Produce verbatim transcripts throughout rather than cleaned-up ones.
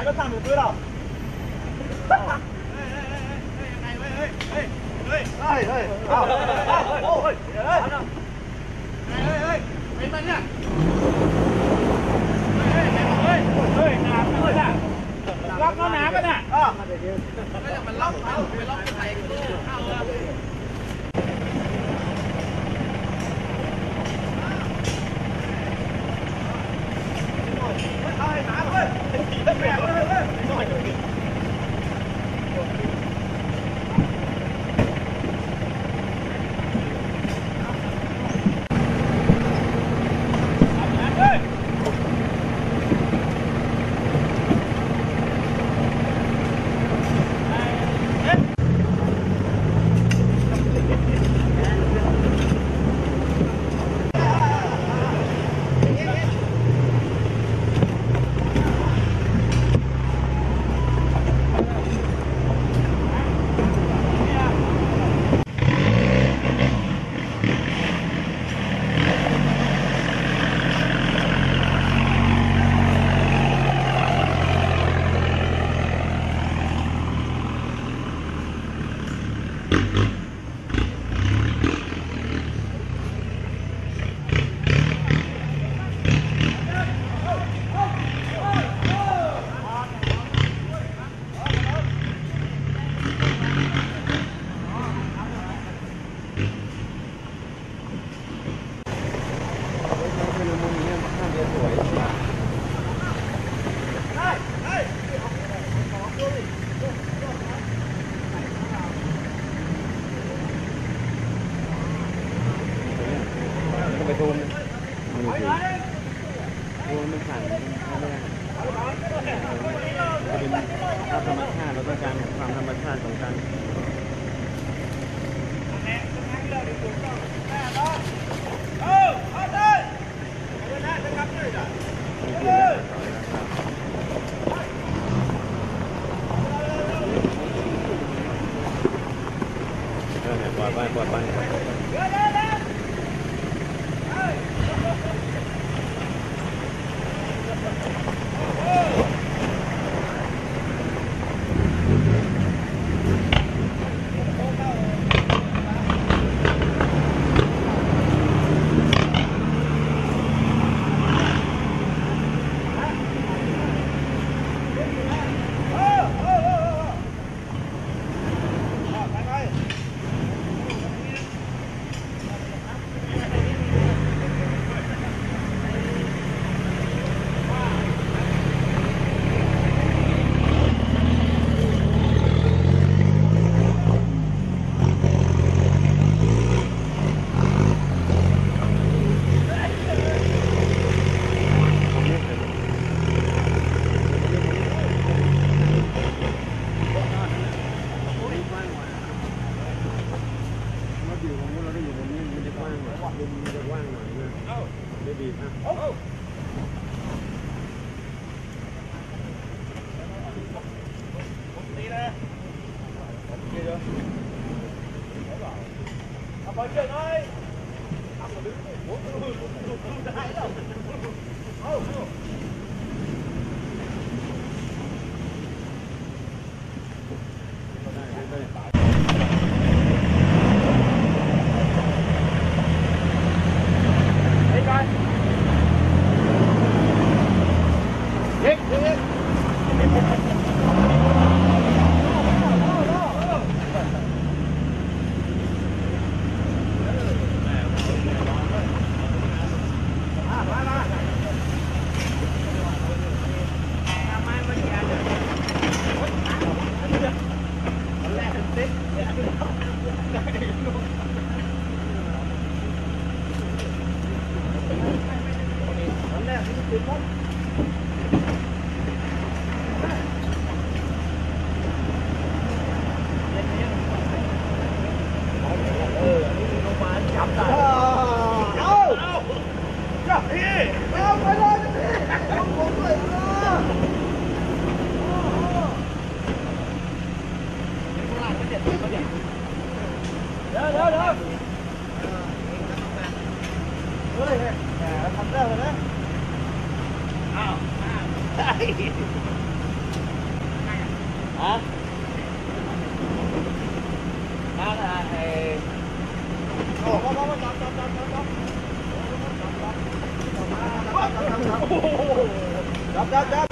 ก็สั่งหนูด้วยหรอเฮ้ยเฮ้ยเฮ้ยเฮ้ยเฮ้ยเฮ้ยโอ้ยเฮ้ยเฮ้ยเฮ้ยเป็นมันเนี่ยเฮ้ยเฮ้ยเฮ้ยหนาเลยน่ะล็อกเขาหนากันน่ะอ๋อมันล็อกเขามันล็อกใส่ตู้เข้าเลยเฮ้ยหนาเลยแม่เลยเฮ้ยหน่อยไปโดนมันโดนมันสั่นไม่ได้เป็นภาพธรรมชาติแล้วก็การความธรรมชาติของการปล่อยไปปล่อยไปHãy subscribe cho kênh Ghiền Mì Gõ để không bỏ lỡ những video hấp dẫn ฮะนั่นอะไอ้โอ้โหจับจับจับจับจับจับจับจับ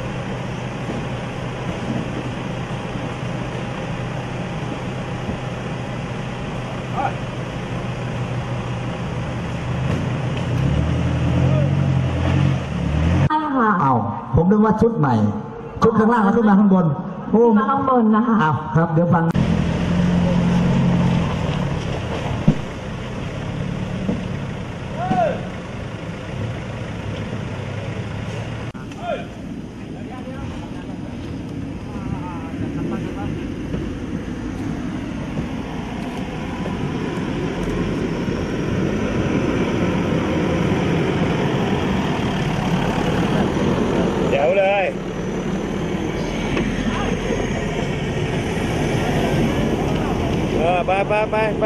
อ้าวผมนึกว่าชุดใหม่ชุดข้างล่างแล้วขึ้นมาข้างบนโอ้มาข้างบนนะคะอ้าวครับเดี๋ยวฟังเดี๋ยวเลยเออไปไปไปไป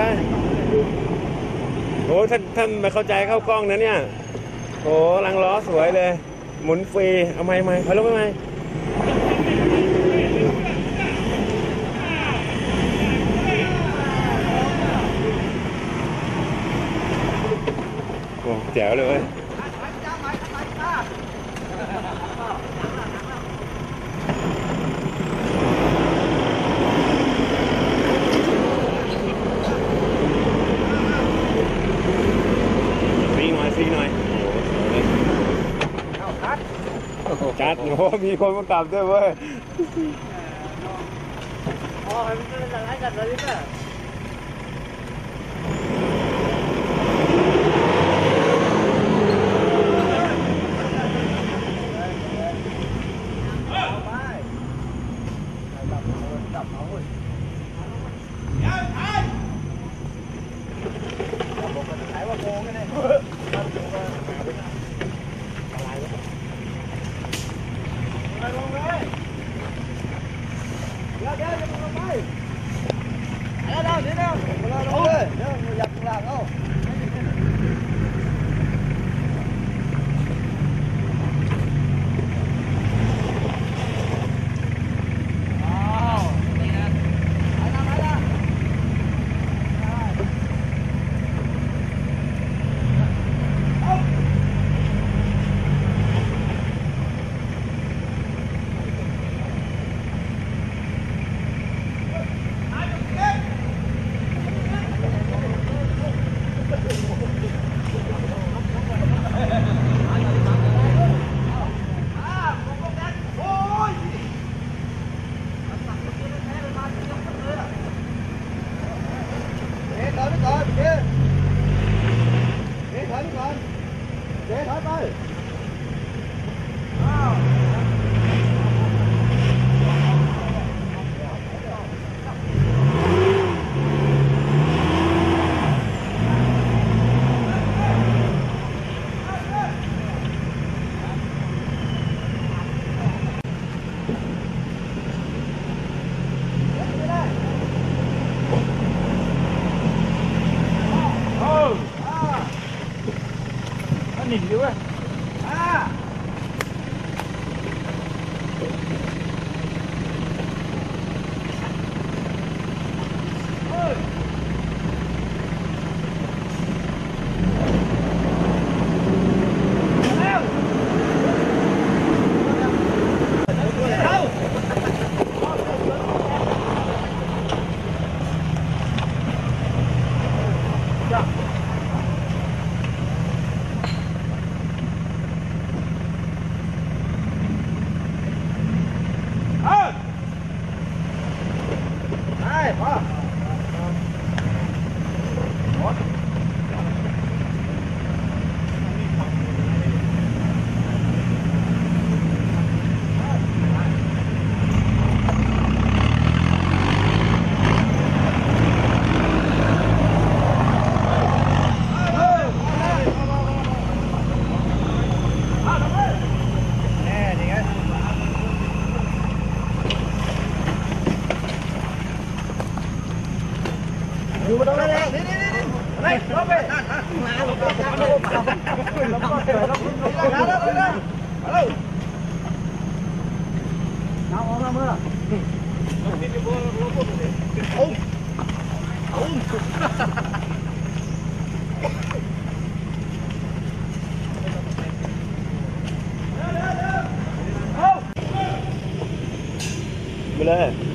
โอ้ท่านท่านไม่เข้าใจเข้ากล้องนะเนี่ยโอ้ลังล้อสวยเลยหมุนฟรีเอาไหมไหมเอาลงไปไหมโอ้แจ๋วเลยซีหน่อยจัดโอ้มีคนมากลับด้วยเว้ยอ๋อมันเป็นอะไรกันเลยเนี่ยหนีด้วยอ่าอยู่มาตรงนั้นเลยนี่นี่นี่อะไรลงไปนั่นนั่นมาลงไปลงไปลงไปลงไปลงไปลงไปลงไปเอาออกมาเมื่อเลย